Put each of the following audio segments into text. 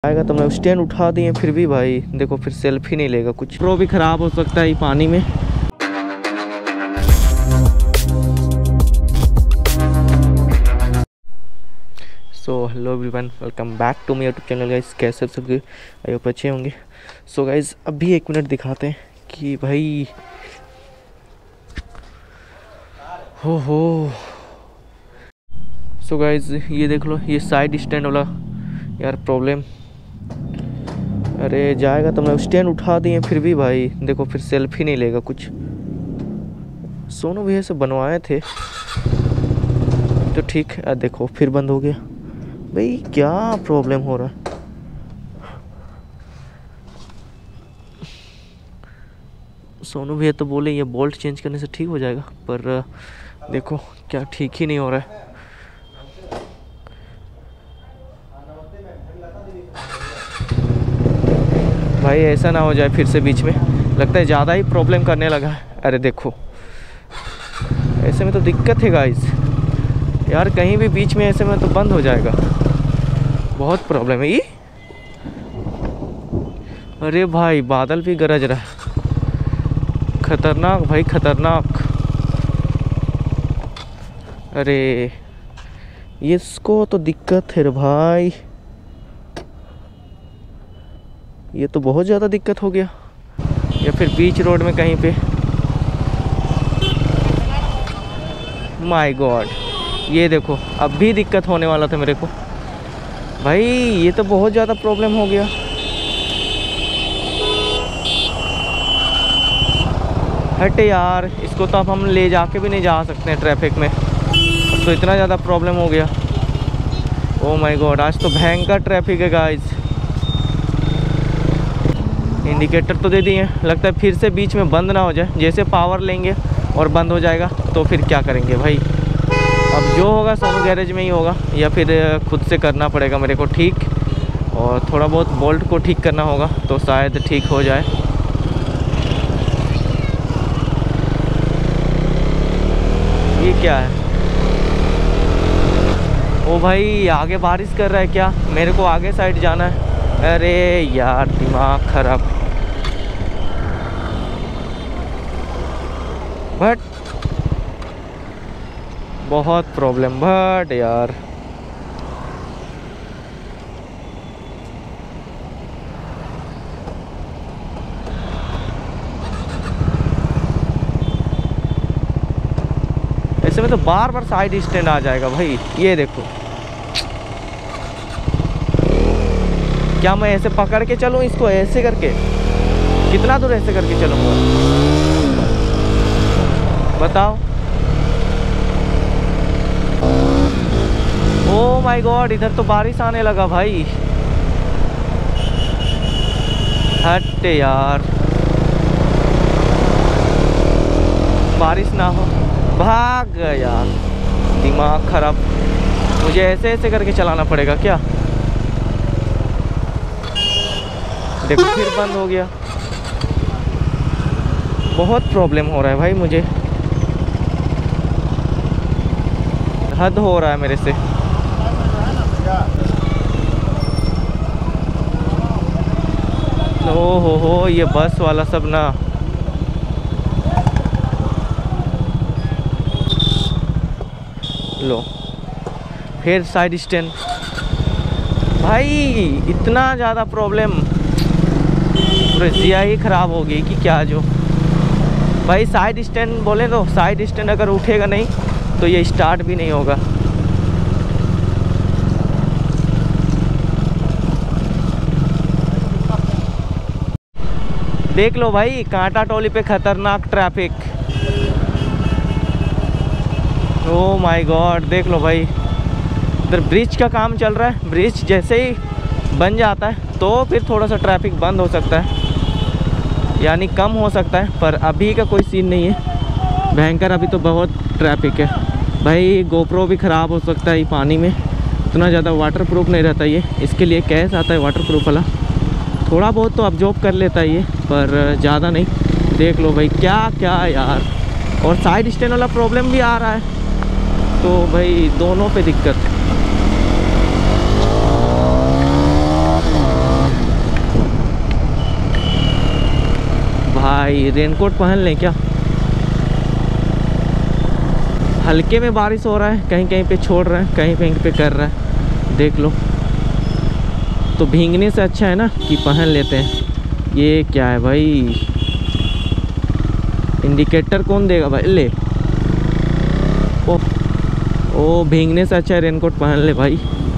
आएगा तो मैं स्टैंड उठा दिए फिर भी भाई देखो फिर सेल्फी नहीं लेगा। कुछ प्रो भी ख़राब हो सकता है पानी में। So hello everyone, welcome back to my YouTube channel guys. कैसे सब आई होप अच्छे होंगे। सो गाइस अभी 1 मिनट दिखाते हैं कि भाई हो। सो गाइस ये देख लो, ये साइड स्टैंड वाला यार प्रॉब्लम। अरे जाएगा तो मैं स्टैंड उठा दिए फिर भी भाई देखो फिर सेल्फी नहीं लेगा। कुछ सोनू भैया से बनवाए थे तो ठीक है, देखो फिर बंद हो गया। भाई क्या प्रॉब्लम हो रहा है। सोनू भैया तो बोले ये बोल्ट चेंज करने से ठीक हो जाएगा, पर देखो क्या ठीक ही नहीं हो रहा है। भाई ऐसा ना हो जाए फिर से बीच में, लगता है ज़्यादा ही प्रॉब्लम करने लगा है। अरे देखो ऐसे में तो दिक्कत है गाइस यार, कहीं भी बीच में ऐसे में तो बंद हो जाएगा। बहुत प्रॉब्लम है ये। अरे भाई बादल भी गरज रहा है, खतरनाक भाई खतरनाक। अरे इसको तो दिक्कत है रे भाई, ये तो बहुत ज़्यादा दिक्कत हो गया। या फिर बीच रोड में कहीं पे, माय गॉड ये देखो अब भी दिक्कत होने वाला था मेरे को। भाई ये तो बहुत ज़्यादा प्रॉब्लम हो गया। हट यार, इसको तो अब हम ले जाके भी नहीं जा सकते हैं ट्रैफिक में, तो इतना ज़्यादा प्रॉब्लम हो गया। ओ माय गॉड आज तो भयंकर ट्रैफिक है गाइस। इंडिकेटर तो दे दिए, लगता है फिर से बीच में बंद ना हो जाए। जैसे पावर लेंगे और बंद हो जाएगा तो फिर क्या करेंगे भाई। अब जो होगा सोनू गैरेज में ही होगा, या फिर खुद से करना पड़ेगा मेरे को ठीक, और थोड़ा बहुत बोल्ट को ठीक करना होगा तो शायद ठीक हो जाए। ये क्या है? ओ भाई आगे बारिश कर रहा है क्या? मेरे को आगे साइड जाना है। अरे यार दिमाग खराब। बट बहुत प्रॉब्लम बट यार ऐसे में तो बार बार साइड स्टैंड आ जाएगा भाई। ये देखो क्या मैं ऐसे पकड़ के चलूँ इसको, ऐसे करके कितना दूर ऐसे करके चलूँगा बताओ। ओ माय गॉड इधर तो बारिश आने लगा भाई। हट यार, बारिश ना हो। भाग गया, दिमाग खराब। मुझे ऐसे ऐसे करके चलाना पड़ेगा क्या? देखो फिर बंद हो गया। बहुत प्रॉब्लम हो रहा है भाई मुझे, हद हो रहा है मेरे से। ओ हो ये बस वाला सब ना। लो फिर साइड स्टैंड। भाई इतना ज़्यादा प्रॉब्लम, पूरी जिया ही ख़राब हो गई कि क्या। जो भाई साइड स्टैंड बोले तो साइड स्टैंड अगर उठेगा नहीं तो ये स्टार्ट भी नहीं होगा। देख लो भाई कांटा टोली पे खतरनाक ट्रैफिक। ओ माय गॉड देख लो भाई, इधर ब्रिज का काम चल रहा है। ब्रिज जैसे ही बन जाता है तो फिर थोड़ा सा ट्रैफिक बंद हो सकता है, यानी कम हो सकता है, पर अभी का कोई सीन नहीं है। भयंकर अभी तो बहुत ट्रैफिक है भाई। गोप्रो भी ख़राब हो सकता है पानी में, इतना ज़्यादा वाटर प्रूफ नहीं रहता ये। इसके लिए कैश आता है वाटर प्रूफ वाला, थोड़ा बहुत तो अब्जॉर्ब कर लेता है ये, पर ज़्यादा नहीं। देख लो भाई क्या क्या यार। और साइड स्टैंड वाला प्रॉब्लम भी आ रहा है, तो भाई दोनों पे दिक्कत। भाई रेनकोट पहन लें क्या? हल्के में बारिश हो रहा है, कहीं कहीं पे छोड़ रहा है, कहीं कहीं पे कर रहा है, देख लो। तो भीगने से अच्छा है ना कि पहन लेते हैं। ये क्या है भाई, इंडिकेटर कौन देगा भाई? ले ओ भीगने से अच्छा है रेनकोट पहन ले भाई।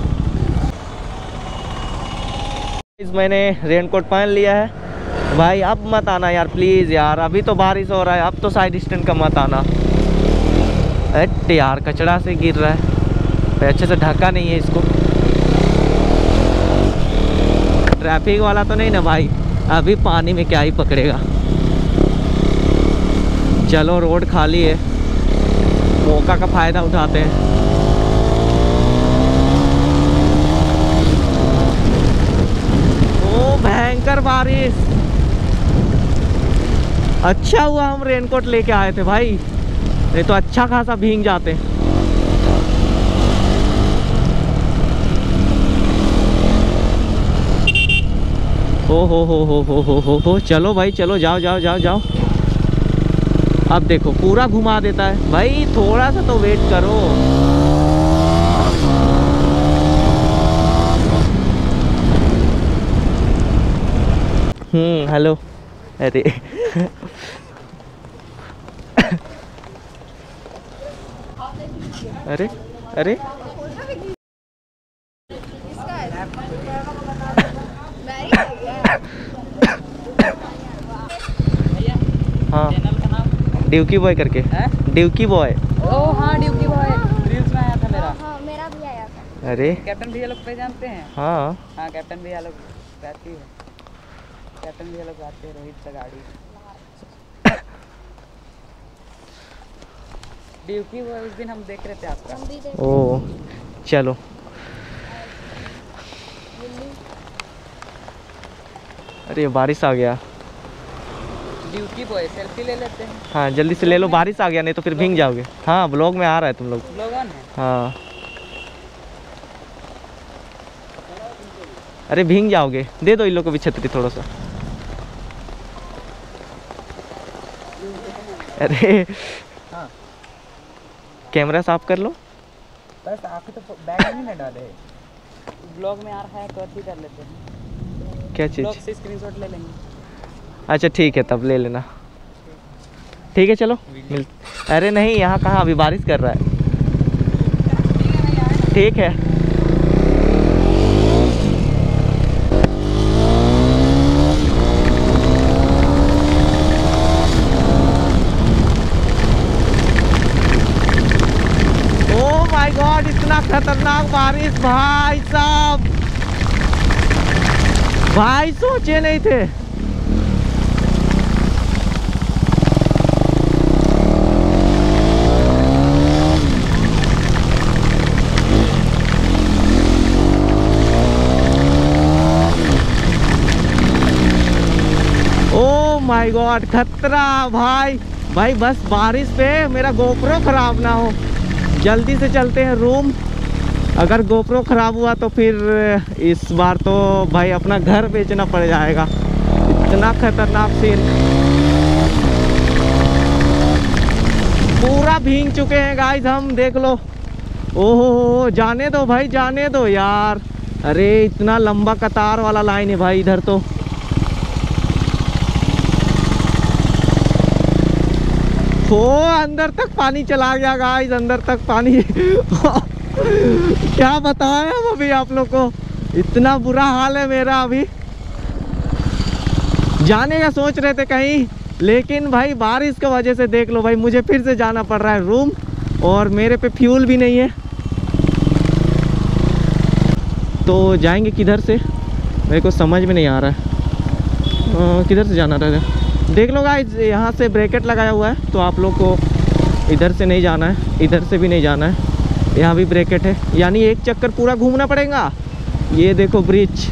मैंने रेनकोट पहन लिया है भाई। अब मत आना यार प्लीज़ यार, अभी तो बारिश हो रहा है, अब तो साइड स्टैंड का मत आना। अरे यार कचड़ा से गिर रहा है, अच्छे से ढका नहीं है इसको। ट्रैफिक वाला तो नहीं ना भाई, अभी पानी में क्या ही पकड़ेगा। चलो रोड खाली है, मौका का फ़ायदा उठाते हैं। ओ भयंकर बारिश। अच्छा हुआ हम रेनकोट लेके आए थे भाई, नहीं तो अच्छा खासा भीग जाते। हो चलो भाई चलो, जाओ जाओ जाओ जाओ। अब देखो पूरा घुमा देता है भाई, थोड़ा सा तो वेट करो। हेलो। अरे अरे अरे हाँ ड्यूकी बॉय करके, ड्यूकी बॉय। ओ हाँ ड्यूकी बॉय रील्स में आया था मेरा। हाँ मेरा भी आया था। अरे कैप्टन भैया लोग पे जानते हैं? हाँ हाँ कैप्टन भैया लोग रहती है, कैप्टन भैया लोग आते हैं रोहित से गाड़ी। ड्यूकी बॉय उस दिन हम देख रहे थे आपका। हम भी देख ओ चलो। अरे बारिश आ गया। ड्यूकी बॉय सेल्फी ले लेते हैं। हाँ जल्दी से ले लो, बारिश आ गया नहीं तो फिर भीग जाओगे। हाँ ब्लॉग में आ रहा है तुम लोग। लोग ऑन है। हाँ अरे भीग जाओगे, दे दो इन लोग को भी छतरी थोड़ा सा। अरे हाँ कैमरा साफ कर लो। बस आपके तो बैग में नहीं ना डाले, ब्लॉग में आ रहा है तो अभी कर लेते हैं। क्या चीज़? ब्लॉग से स्क्रीनशॉट ले लेंगे। अच्छा ठीक है तब ले लेना। ठीक है चलो मिल। अरे नहीं यहाँ कहाँ, अभी बारिश कर रहा है। ठीक है ओह माय गॉड, इतना खतरनाक बारिश भाई साहब, भाई सोचे नहीं थे। माय गॉड खतरा भाई। भाई बस बारिश पे मेरा गोप्रो खराब ना हो, जल्दी से चलते हैं रूम। अगर गोप्रो खराब हुआ तो फिर इस बार तो भाई अपना घर बेचना पड़ जाएगा। इतना खतरनाक सीन, पूरा भीग चुके हैं गाइस हम, देख लो। ओहो जाने दो भाई, जाने दो यार। अरे इतना लंबा कतार वाला लाइन है भाई इधर तो। ओ अंदर तक पानी चला गया गाइस, अंदर तक पानी। क्या बताएं हम अभी आप लोग को, इतना बुरा हाल है मेरा। अभी जाने का सोच रहे थे कहीं, लेकिन भाई बारिश की वजह से देख लो भाई मुझे फिर से जाना पड़ रहा है रूम, और मेरे पे फ्यूल भी नहीं है। तो जाएंगे किधर से, मेरे को समझ में नहीं आ रहा है किधर से जाना रहेगा। देख लो गाइस यहाँ से ब्रैकेट लगाया हुआ है, तो आप लोग को इधर से नहीं जाना है, इधर से भी नहीं जाना है। यहाँ भी ब्रैकेट है, यानी एक चक्कर पूरा घूमना पड़ेगा। ये देखो ब्रिज,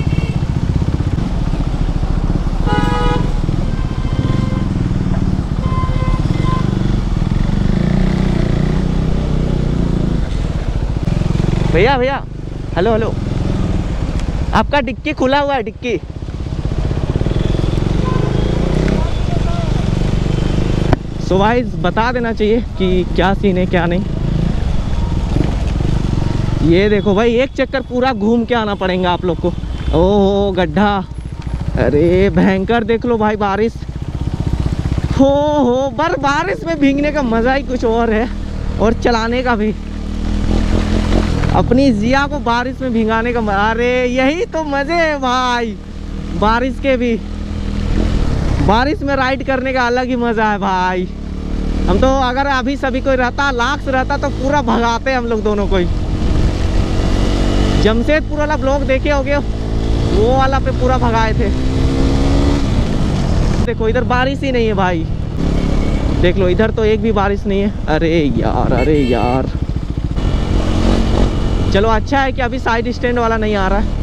भैया भैया हेलो हेलो, आपका डिक्की खुला हुआ है, डिक्की। तो भाई बता देना चाहिए कि क्या सीन है क्या नहीं। ये देखो भाई, एक चक्कर पूरा घूम के आना पड़ेगा आप लोग को। ओह गड्ढा, अरे भयंकर। देख लो भाई बारिश, हो बारिश में भीगने का मज़ा ही कुछ और है, और चलाने का भी। अपनी जिया को बारिश में भिगाने का, अरे यही तो मज़े है भाई बारिश के भी। बारिश में राइड करने का अलग ही मज़ा है भाई। हम तो अगर अभी सभी कोई रहता, लाख से रहता, तो पूरा भगाते हम लोग दोनों को ही। जमशेदपुर वाला ब्लॉग देखे होगे, वो वाला पे पूरा भगाए थे। देखो इधर बारिश ही नहीं है भाई, देख लो इधर तो एक भी बारिश नहीं है। अरे यार, चलो अच्छा है कि अभी साइड स्टैंड वाला नहीं आ रहा है।